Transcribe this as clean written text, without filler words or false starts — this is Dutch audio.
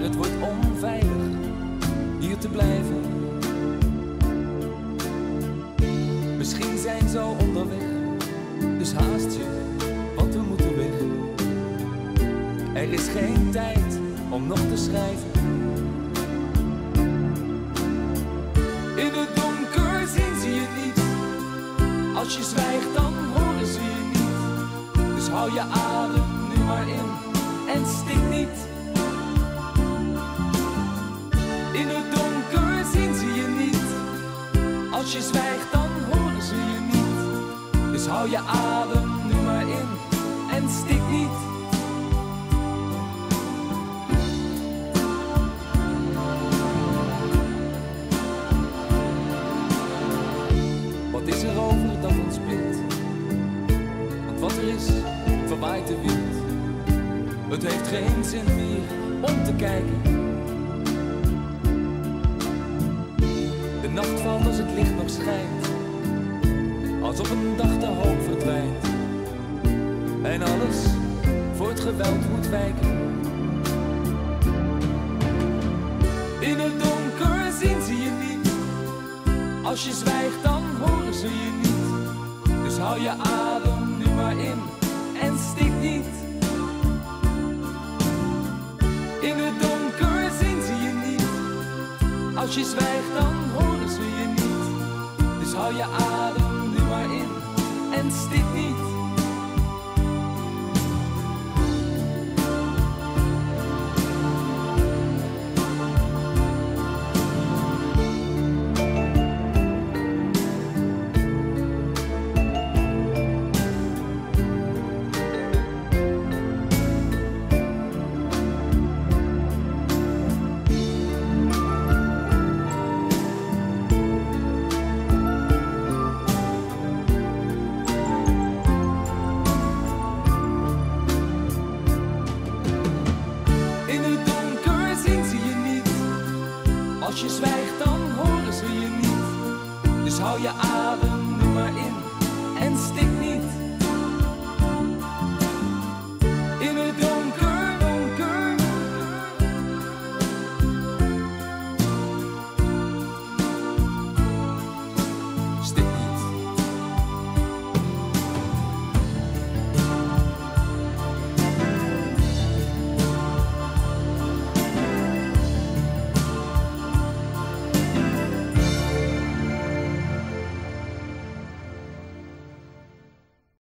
het wordt onveilig hier te blijven. Misschien zijn ze al onderweg, dus haast je, want we moeten weg. Er is geen tijd om nog te schrijven. In het donker zien ze je niet. Als je zwijgt dan horen ze je niet. Dus hou je adem nu maar in en stik niet. In het donker zien ze je niet. Als je zwijgt dan horen ze je niet. Dus hou je adem nu maar in en stik niet. Wat is er over dat ons bindt? Want wat er is, verwaait de wind. Het heeft geen zin meer om te kijken. De nacht valt als het licht nog schijnt, als op een dag de hoop verdwijnt. En alles voor het geweld moet wijken. In het donker zien ze je niet. Als je zwijgt dan horen ze je niet. Dus hou je adem nu maar in en stik niet. In het donker zien ze je niet. Als je zwijgt dan horen ze je niet. Dus hou je adem nu maar in en stik niet.